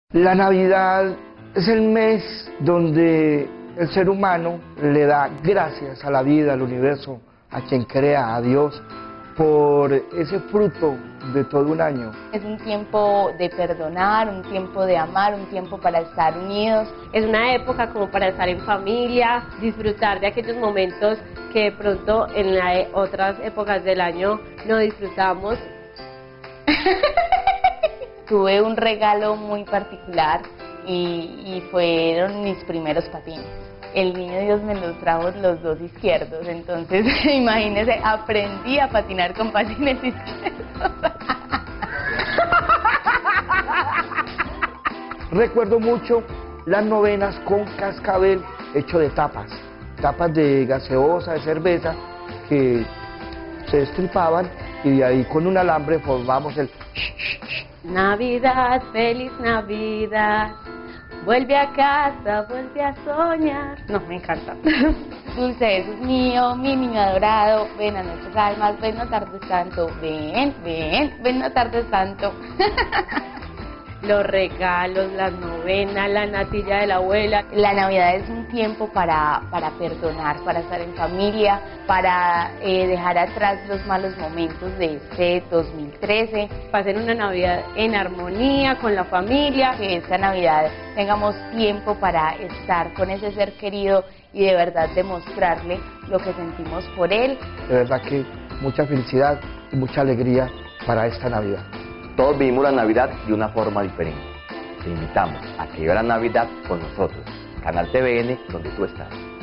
La Navidad es el mes donde el ser humano le da gracias a la vida, al universo, a quien crea, a Dios, por ese fruto de todo un año. Es un tiempo de perdonar, un tiempo de amar, un tiempo para estar unidos. Es una época como para estar en familia, disfrutar de aquellos momentos que de pronto en otras épocas del año no disfrutamos. Tuve un regalo muy particular y fueron mis primeros patines. El niño Dios me los trajo los dos izquierdos, entonces imagínense, aprendí a patinar con patines izquierdos. Recuerdo mucho las novenas con cascabel hecho de tapas de gaseosa, de cerveza, que se destripaban y de ahí con un alambre formamos el Navidad, feliz Navidad, vuelve a casa, vuelve a soñar. No, me encanta. Dulce Jesús mío, mi niño adorado, ven a nuestras almas, ven no tardes tanto, ven no tardes tanto. Los regalos, las novenas, la natilla de la abuela. La Navidad es un tiempo para perdonar, para estar en familia, para dejar atrás los malos momentos de este 2013. Pasar una Navidad en armonía con la familia. Que esta Navidad tengamos tiempo para estar con ese ser querido y de verdad demostrarle lo que sentimos por él. De verdad que mucha felicidad y mucha alegría para esta Navidad. Todos vivimos la Navidad de una forma diferente. Te invitamos a que viva la Navidad con nosotros. Canal TVN, donde tú estás.